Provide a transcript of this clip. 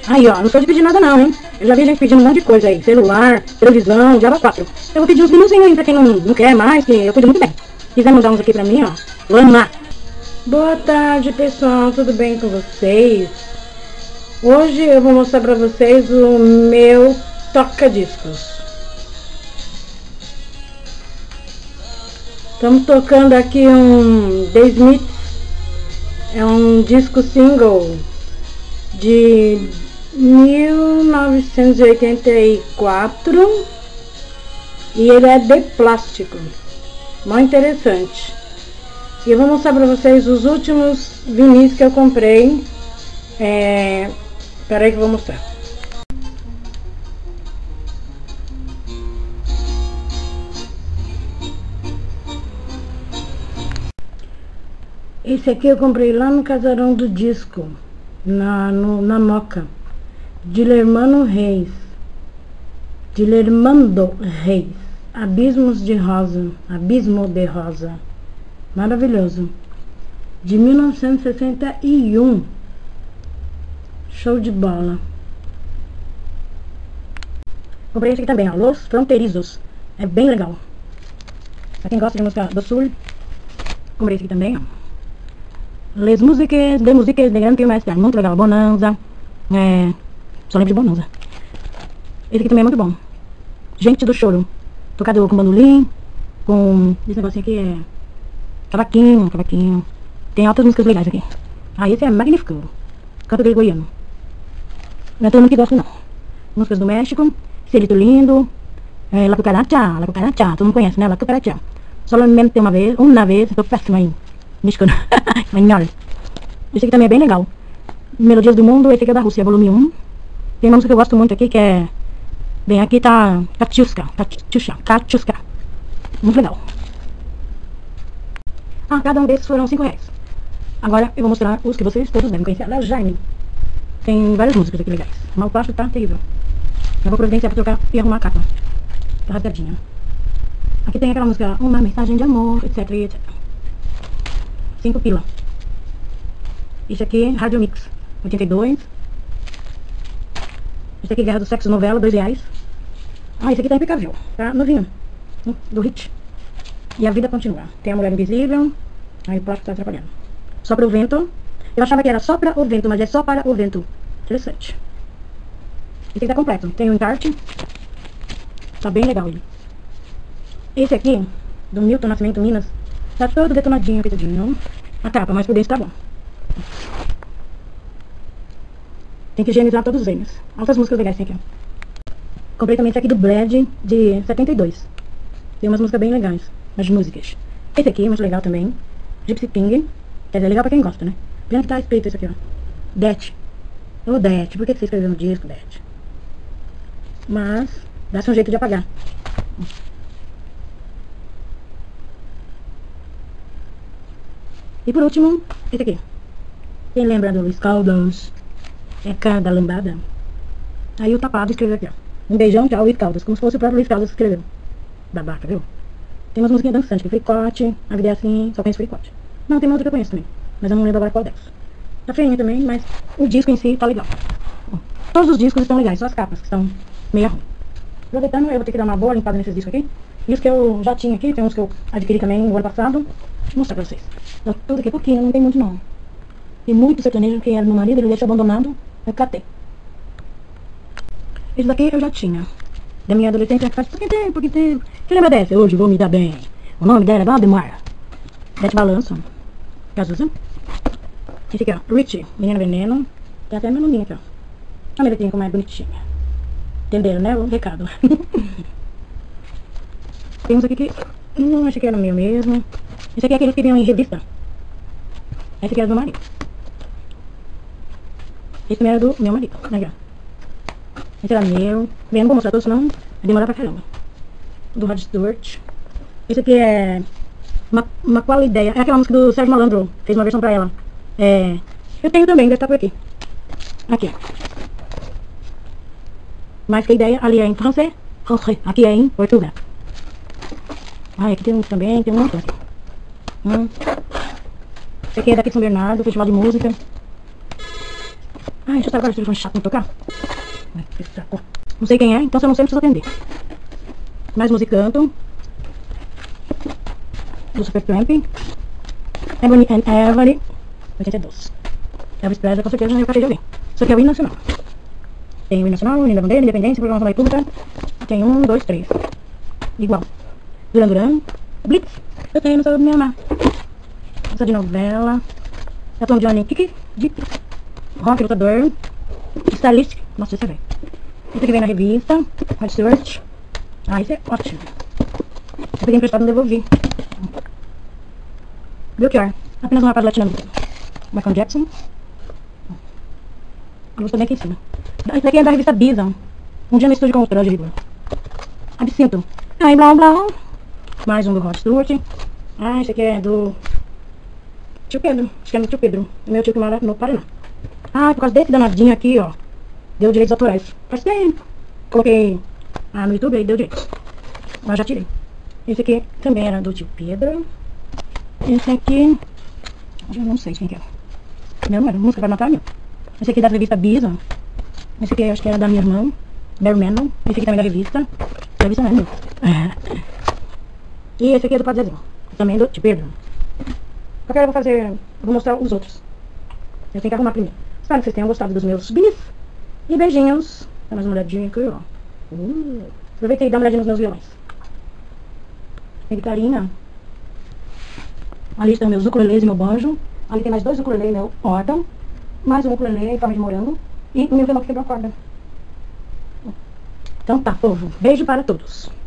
Aí, ó, não sou de pedir nada não, hein? Eu já vi gente pedindo um monte de coisa aí. Celular, televisão, Java 4. Eu vou pedir uns minuzinhos aí pra quem não quer mais, que eu cuido muito bem. Se quiser mandar uns aqui pra mim, ó, vamos lá. Boa tarde, pessoal. Tudo bem com vocês? Hoje eu vou mostrar pra vocês o meu toca-discos. Estamos tocando aqui um The Smiths. É um disco single de 1984 e ele é de plástico, muito interessante. E eu vou mostrar para vocês os últimos vinis que eu comprei. Espera aí que eu vou mostrar. Esse aqui eu comprei lá no Casarão do Disco, na Moca, Dilermando Reis, Abismo de Rosa, maravilhoso, de 1961, show de bola. Comprei esse aqui também, ó, Los Fronterizos, é bem legal, pra quem gosta de música do sul. Comprei esse aqui também, ó, Les Musiques de Gran Mestre, muito legal. Bonanza, só lembro de Bonanza. Esse aqui também é muito bom. Gente do Choro, tocado com bandolim, com esse negocinho aqui, cavaquinho. Tem altas músicas legais aqui. Esse é magnífico, canto gregoriano. Não é todo mundo que gosta não. Músicas do México, Cielito Lindo, La Cucaracha, todo mundo conhece, né? La Cucaracha. Solamente uma vez, tô péssima aí. Mexicano. Esse aqui também é bem legal. Melodias do Mundo, esse aqui é da Rússia, volume 1. Tem uma música que eu gosto muito aqui, que é... Bem, aqui tá... Katiuska. Muito legal. Cada um desses foram R$5. Agora eu vou mostrar os que vocês todos devem conhecer. Da Jaime. Tem várias músicas aqui legais. Mal passo tá terrível. Eu vou providenciar pra trocar e arrumar a capa. Tá rasgadinha. Aqui tem aquela música, uma mensagem de amor, etc, etc. 5 pila. Esse aqui, Radio Mix, 82. Esse aqui, Guerra do Sexo Novela, R$2. Esse aqui tá impecável, tá novinho, do Hit. E a vida continua. Tem a Mulher Invisível. Aí o plástico tá atrapalhando. Sopra o Vento. Eu achava que era Sopra o Vento, mas é Só para o Vento. Interessante. Esse aqui tá completo. Tem o encarte. Tá bem legal ele. Esse aqui, do Milton Nascimento, Minas, tá todo detonadinho, coitadinho. A capa, mas por dentro tá bom. Tem que higienizar todos eles. Altas músicas legais tem aqui, ó. Comprei também esse aqui do Bled, de 72. Tem umas músicas bem legais, as músicas. Esse aqui é muito legal também, Gypsy King. Quer dizer, é legal pra quem gosta, né? Vendo que tá escrito isso aqui, ó, Det. Ô Det, por que você escreveu no disco, Det? Mas, dá-se um jeito de apagar. E por último, esse aqui. Quem lembra do Luiz Caldas? É cara da lambada. Aí o tapado escreveu aqui, ó. Um beijão, tchau, Luiz Caldas. Como se fosse o próprio Luiz Caldas que escreveu. Babaca, viu? Tem umas musiquinhas dançantes, que Fricote, A Vida é Assim, só conheço Fricote. Não, tem uma outra que eu conheço também, mas eu não lembro agora qual delas. Tá feinha também, mas o disco em si tá legal. Todos os discos estão legais, só as capas que estão meio ruim. Aproveitando, eu vou ter que dar uma boa limpada nesses discos aqui. E os que eu já tinha aqui, tem uns que eu adquiri também no ano passado. Deixa eu mostrar pra vocês. Tudo aqui pouquinho, não tem muito não. Tem muito sertanejo que era meu marido, ele deixa abandonado, eu catei. Esse daqui eu já tinha. Da minha adolescência faz pouquinho tempo. Você lembra dessa? Hoje vou me dar bem. O nome dela é Valdemar. Bete Balanço. Cazuza. Esse aqui, ó, Richie, Menina Veneno. Tem até meu nominho aqui, ó. A minha letrinha como é bonitinha. Entenderam, né? O recado. Tem uns aqui que... achei que era meu mesmo. Esse aqui é aqueles que vinham em revista. Esse aqui era do meu marido. Esse também era do meu marido. Aqui, ó. Esse era meu. Bem, não vou mostrar todos, senão vai demorar pra caramba. Do Rod Stewart. Esse aqui é... Uma qual ideia? É aquela música do Sérgio Malandro. Fez uma versão pra ela. Eu tenho também, deve estar por aqui. Aqui, ó. Mas que ideia? Ali é em francês. Aqui é em português. Aqui tem um também, tem um monte aqui. Esse aqui é daqui de São Bernardo, festival de música. Ai, deixa eu saber agora, esse telefone chato pra tocar. Ai, que saco. Não sei quem é, então se eu não sei, não preciso atender. Mais musicanto. Do Supertramp. Ebony and Ivory. 82. Elvis Presley, com certeza, eu acabei de ouvir. Isso aqui é o hino nacional. Tem o hino nacional, o hino da bandeira, independência, programação da república. Tem 1, 2, 3. Igual. Duran Duran. Blitz. Eu tenho no seu me amar. Essa de novela. Já tô Johnny Kiki. Deep. Rock, lutador. Stylistic. Nossa, esse é velho. Esse aqui vem na revista. Rod Stewart. Ah, esse é ótimo. Eu peguei emprestado e não devolvi. Belchior. Apenas um rapaz latino-americano. Michael Jackson. A luz também aqui em cima. Esse aqui é da revista Bison. Um dia no estúdio com o Troja Rigor. Absinto. Ai, blá, blá. Mais um do Rod Stewart. Ah, esse aqui é do tio Pedro. Acho que é do tio Pedro. O meu tio que mora no Paraná. Ah, por causa desse danadinho aqui, ó. Deu direitos autorais. Faz tempo. Coloquei no YouTube aí deu direitos. Mas já tirei. Esse aqui também era do tio Pedro. Esse aqui... eu não sei quem que é. Meu número, música vai matar meu. Esse aqui da revista Bison. Esse aqui acho que era da minha irmã, Mary Manon. Esse aqui também da revista. Da revista Manon. E esse aqui é do Padre Zezinho. Também do tio Pedro. Qualquer hora eu vou fazer... vou mostrar os outros. Eu tenho que arrumar primeiro. Espero que vocês tenham gostado dos meus bis. E beijinhos. Dá mais uma olhadinha aqui, ó. Aproveitei e dá uma olhadinha nos meus violões. Tem guitarrinha. Ali estão meus ukuleles e meu banjo. Ali tem mais 2 ukuleles e meu órgão. Mais um ukulele em forma de morango. E o meu violão que quebrou a corda. Então tá, povo. Beijo para todos.